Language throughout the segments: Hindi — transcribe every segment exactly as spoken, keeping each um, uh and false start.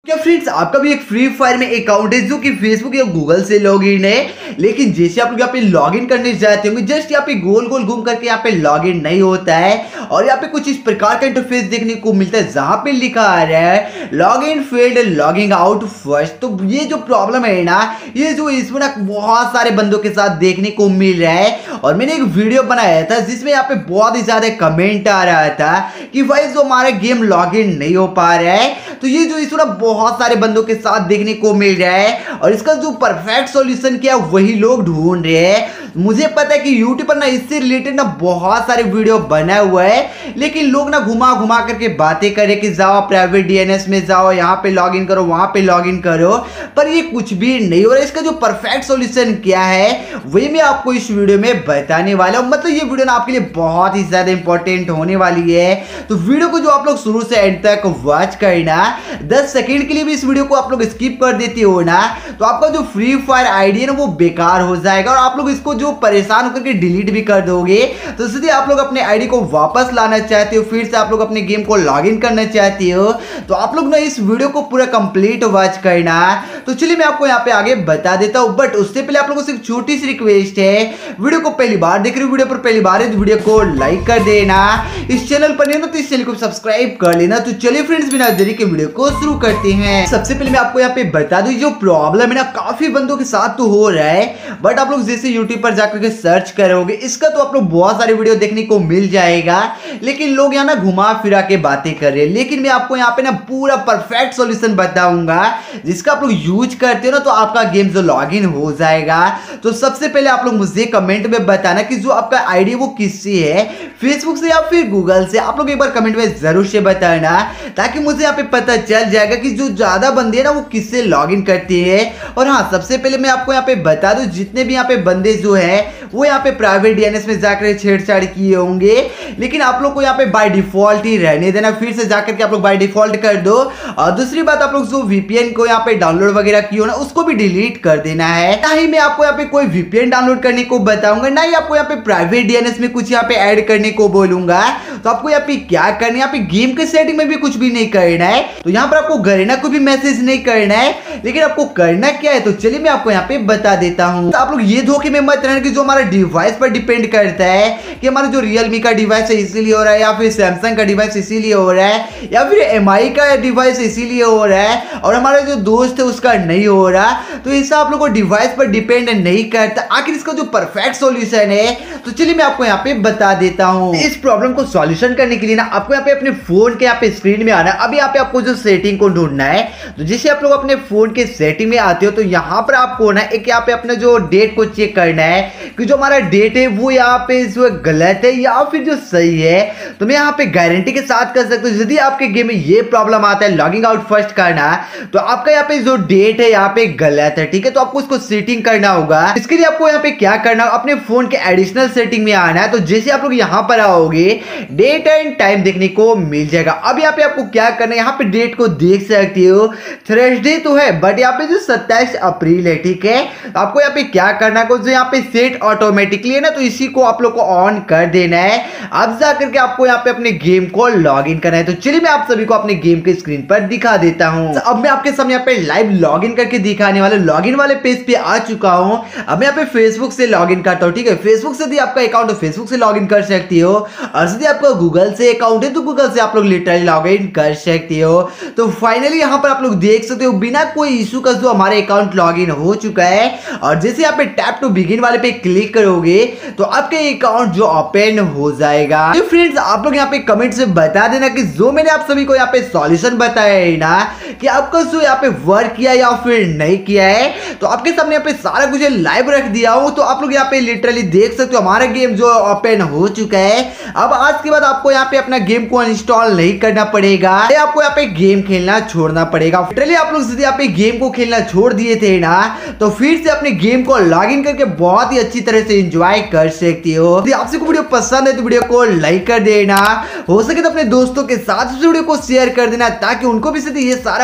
क्या फ्रेंड्स, आपका भी एक फ्री फायर में अकाउंट है जो कि फेसबुक या गूगल से लॉगिन है, लेकिन जैसे आप लोग यहाँ पे लॉगिन करने जाते होंगे जस्ट यहाँ पे गोल गोल घूम करके यहाँ पे लॉगिन नहीं होता है और यहाँ पे कुछ इस प्रकार का इंटरफेस देखने को मिलता है जहां पे लिखा आ रहा है login failed logging out first. तो ये जो प्रॉब्लम है ना, ये जो इसमें ना बहुत सारे बंदों के साथ देखने को मिल रहा है और मैंने एक वीडियो बनाया था जिसमें यहाँ पे बहुत ही ज्यादा कमेंट आ रहा था कि भाई जो हमारा गेम लॉगिन नहीं हो पा रहा है। तो ये जो इसमें बहुत सारे बंदों के साथ देखने को मिल रहा है और इसका जो परफेक्ट सॉल्यूशन क्या वही लोग ढूंढ रहे हैं। मुझे पता है कि यूट्यूब पर ना इससे रिलेटेड ना बहुत सारे वीडियो बना हुआ है, लेकिन लोग ना घुमा घुमा करके बातें करें कि जाओ प्राइवेट डीएनएस में जाओ, यहाँ पे लॉगिन करो, वहां पे लॉगिन करो, पर ये कुछ भी नहीं हो रहा है। इसका जो परफेक्ट सॉल्यूशन क्या है वही मैं आपको इस वीडियो में बताने वाला हूं। मतलब ये वीडियो ना आपके लिए बहुत ही ज्यादा इंपॉर्टेंट होने वाली है, तो वीडियो को जो आप लोग शुरू से एंड तक वॉच करना। दस सेकंड के लिए भी इस वीडियो को आप लोग स्किप कर देते हो ना तो आपका जो फ्री फायर आईडी है ना वो बेकार हो जाएगा और आप लोग इसको जो परेशान होकर के डिलीट भी कर दोगे। तो इसलिए आप लोग अपने आईडी को वापस लाना चाहते हो, फिर से आप लोग अपने गेम को लॉगिन करना चाहते हो, तो आप लोग ना इस वीडियो को पूरा कंप्लीट वॉच करना। तो चलिए मैं आपको यहाँ पे आगे बता देता हूँ, बट उससे पहले आप लोगों से एक छोटी सी रिक्वेस्ट है, वीडियो को पहली बार देख रहे हो, वीडियो पर पहली बार है तो वीडियो को लाइक कर देना, इस चैनल पर नहीं ना तो इस चैनल को सब्सक्राइब कर लेना। तो चलिए फ्रेंड्स बिना देरी के वीडियो को शुरू करते हैं। सबसे पहले मैं आपको यहाँ पे बता दूं जो प्रॉब्लम है ना काफी बंदों के साथ तो हो रहा है, बट आप लोग जैसे यूट्यूब पर जाकर के सर्च करोगे इसका तो आप लोग बहुत सारे वीडियो देखने को मिल जाएगा, लेकिन लोग यहाँ ना घुमा फिरा के बातें कर रहे हैं। लेकिन मैं आपको यहाँ पे ना पूरा परफेक्ट सॉल्यूशन बताऊंगा जिसका आप लोग यूज करते हो ना तो आपका गेम जो लॉगिन हो जाएगा। तो सबसे पहले आप लोग मुझे कमेंट में बताना कि जो आपका आईडी वो किससे है, फेसबुक से या फिर गूगल से। आप लोग एक बार कमेंट में जरूर से बताना ताकि मुझे यहाँ पे पता चल जाएगा कि जो ज्यादा बंदे हैं ना वो किससे लॉगिन करते हैं। और हाँ, सबसे पहले मैं आपको यहाँ पे बता दूं जितने भी यहाँ पे बंदे जो है वो यहाँ पे प्राइवेट डीएनएस में जाकर छेड़छाड़ किए होंगे, लेकिन आप लोग को यहाँ पे बाय डिफॉल्ट ही रहने देना। फिर से जाकर के आप लोग बाय डिफॉल्ट कर दो। और दूसरी बात, आप लोग जो वीपीएन को यहाँ पे डाउनलोड वगैरह किए हो ना उसको भी डिलीट कर देना है। ना ही मैं आपको यहाँ पे कोई वीपीएन डाउनलोड करने को बताऊंगा, ना ही आपको यहाँ पे प्राइवेट डीएनएस में कुछ यहाँ पे ऐड करने को बोलूंगा। तो आपको यहाँ पे क्या करना है, यहाँ पे गेम के सेटिंग में भी कुछ भी नहीं करना है। तो यहाँ पर आपको गरेना को भी मैसेज नहीं करना है, लेकिन आपको करना क्या है तो चलिए मैं आपको यहाँ पे बता देता हूँ। तो आप लोग ये धोखे में मत रहना कि जो हमारा डिवाइस पर डिपेंड करता है कि हमारा जो रियलमी का डिवाइस है इसीलिए हो रहा है, या फिर सैमसंग का डिवाइस इसीलिए हो रहा है, या फिर एमआई का डिवाइस इसीलिए हो रहा है और हमारा जो दोस्त है उसका नहीं हो रहा। तो ऐसा आप लोग को डिवाइस पर डिपेंड नहीं करता। आखिर इसका जो परफेक्ट सॉल्यूशन है तो चलिए मैं आपको यहाँ पे बता देता हूँ। इस प्रॉब्लम को सॉल्यूशन करने के लिए ना आपको यहाँ पे अपने फोन के यहाँ पे स्क्रीन में आना है। अभी यहाँ पे आपको जो सेटिंग को ढूंढना है, तो जैसे आप लोग अपने फोन के सेटिंग में आते हो तो यहाँ पर आपको ना एक यहाँ पे अपना जो डेट को चेक करना है कि जो हमारा डेट है वो यहाँ पे जो गलत है या फिर जो सही है। तो मैं यहाँ पे गारंटी के साथ कर सकता हूँ यदि आपके गेम में ये प्रॉब्लम आता है लॉगिंग आउट फर्स्ट करना तो आपका यहाँ पे जो डेट है यहाँ पे गलत है, ठीक है। तो आपको इसको सेटिंग करना होगा। इसके लिए आपको यहाँ पे क्या करना है, अपने फोन के एडिशनल सेटिंग में आना है। तो जैसे आप लोग यहाँ पर आओगे डेट एंड टाइम देखने को मिल जाएगा। अब यहाँ पे आपको क्या करना है, यहाँ पे डेट को देख सकते हो थर्सडे तो है बट यहाँ पे जो सत्ताईस अप्रैल है, ठीक है। आपको यहाँ पे क्या करना है, जो यहाँ पे सेट ऑटोमेटिकली है ना तो इसी को आप लोग को ऑन कर देना है। अब जाकर के आपको यहाँ पे अपने गेम को लॉग इन करना है। तो चलिए मैं आप सभी को अपने गेम के स्क्रीन पर दिखा देता हूँ। अब मैं आपके सामने यहाँ पे लाइव लॉग इन करके दिखाने वाले लॉग इन वाले पेज पे आ चुका हूँ। अब मैं यहाँ पे फेसबुक से लॉग इन करता हूँ, ठीक है। फेसबुक से भी आपका अकाउंट है फेसबुक से लॉग इन कर सकती हो, और यदि आपका गूगल से अकाउंट है तो गूगल से आप लोग लिटरली लॉग इन कर सकती हो। तो फाइनली यहाँ पर आप लोग देख सकते हो बिना कोई इशू का जो हमारे अकाउंट लॉग इन हो चुका है। और जैसे यहाँ पे टैप टू बिगिन वाले पे क्लिक करोगे तो आपके अकाउंट जो ओपन हो जाएगा। तो फ्रेंड्स आप लोग यहाँ पे कमेंट से बता देना कि जो मैंने आप सभी को यहाँ पे सॉल्यूशन बताया है ना कि आपका जो यहाँ पे वर्क किया या फिर नहीं किया है, तो आपके सामने यहाँ पे सारा कुछ लाइव रख दिया हूँ। तो आप लोग यहाँ पे लिटरली देख सकते हो हमारा गेम जो ओपन हो चुका है। अब आज के बाद आपको यहाँ पे अपना गेम को इंस्टॉल नहीं करना पड़ेगा, आपको यहाँ पे गेम खेलना छोड़ना पड़ेगा। लिटरली आप लोग यहाँ पे गेम को खेलना छोड़ दिए थे ना तो फिर से अपने गेम को लॉग इन करके बहुत ही अच्छी तरह से एंजॉय कर सकती हो। यदि आपसे को वीडियो पसंद है तो वीडियो को लाइक कर देना, हो सके तो अपने दोस्तों के साथ इस वीडियो को शेयर कर देना ताकि उनको भी ये सारा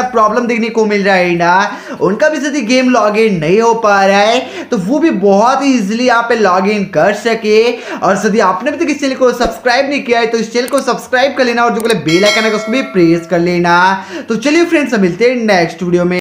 प्रॉब्लम देखने को मिल रहा है ना, उनका भी यदि गेम लॉग इन नहीं हो पा रहा है तो वो भी बहुत ही इजीली यहाँ पे लॉग इन कर सके। और यदि आपने अभी तक इस चैनल को सब्सक्राइब नहीं किया है तो इस चैनल को सब्सक्राइब कर लेना और जो बेल आइकन है उसको भी प्रेस कर लेना। तो चलिए फ्रेंड्स, मिलते हैं नेक्स्ट वीडियो में।